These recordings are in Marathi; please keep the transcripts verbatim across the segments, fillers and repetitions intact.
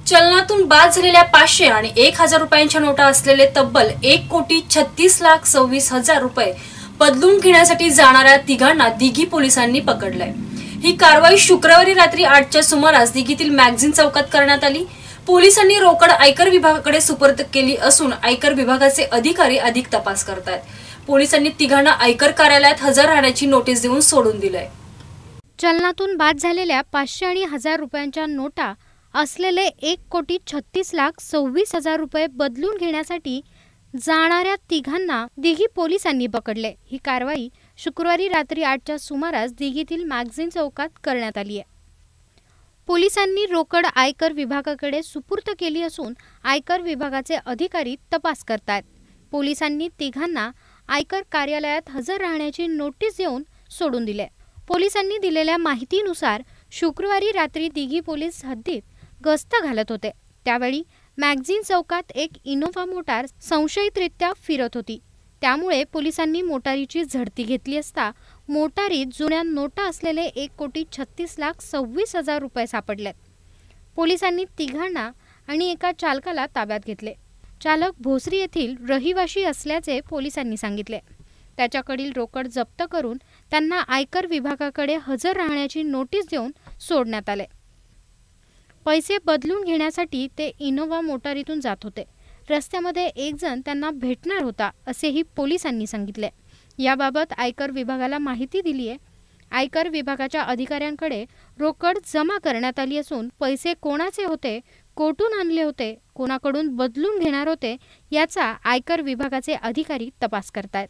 चलनातून बाद झालेल्या पाचशे आणि एक हजार रुपयांच्या नोटा असलेले तब्बल एक कोटी छत्तीस लाख सव्वीस हजार रुपये बदलून घेण्यासाठी जाणाऱ्या तिघांना दिघी पोलिसांनी पकडलंय। ही कारवाई शुक्रवारी रात्री आठच्या सुमारास दिघीतील मॅगझिन चौकात करण्यात आली। पोलिसांनी रोकड आयकर विभागाकडे सुपूर्द केली असून आयकर विभागाचे अधिकारी अधिक तपास करतायत। पोलिसांनी तिघांना आयकर कार्यालयात हजर राहण्याची नोटीस देऊन सोडून दिलंय। चलनातून बाद झालेल्या पाचशे आणि हजार रुपयांच्या नोटा असलेले एक कोटी छत्तीस लाख सव्वीस हजार रुपये बदलून घेण्यासाठी जाणाऱ्या तिघांना दिघी पोलिसांनी पकडले। ही कारवाई शुक्रवारी रात्री आठच्या सुमारास दिघीतील मॅगझिन चौकात करण्यात आली आहे। पोलिसांनी रोकड आयकर विभागाकडे सुपूर्द केली असून आयकर विभागाचे अधिकारी तपास करतायत। पोलिसांनी तिघांना आयकर कार्यालयात हजर राहण्याची नोटीस देऊन सोडून दिले। पोलिसांनी दिलेल्या माहितीनुसार शुक्रवारी रात्री दिघी पोलीस हद्दीत गस्त घालत होते। त्यावेळी मॅगझिन चौकात एक इनोव्हा मोटार संशयितरित्या फिरत होती। त्यामुळे पोलिसांनी मोटारीची झडती घेतली असता मोटारीत जुन्या नोटा असलेले एक कोटी छत्तीस लाख सव्वीस हजार रुपये सापडलेत। पोलिसांनी तिघांना आणि एका चालकाला ताब्यात घेतले। चालक भोसरी येथील रहिवासी असल्याचे पोलिसांनी सांगितले। त्याच्याकडील रोकड जप्त करून त्यांना आयकर विभागाकडे हजर राहण्याची नोटीस देऊन सोडण्यात आले। पैसे बदलून घेण्यासाठी ते इनोव्हा मोटारीतून जात होते। रस्त्यामध्ये एक जण त्यांना भेटणार होता असेही पोलिसांनी सांगितले। याबाबत आयकर विभागाला माहिती दिली आहे। आयकर विभागाच्या अधिकाऱ्यांकडे रोकड जमा करण्यात आली असून पैसे कोणाचे होते, कोठून आणले होते, कोणाकडून बदलून घेणार होते याचा आयकर विभागाचे अधिकारी तपास करतायत।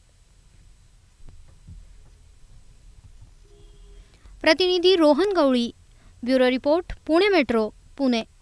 प्रतिनिधी Rohan Gawali, bureau report, Pune metro, Pune.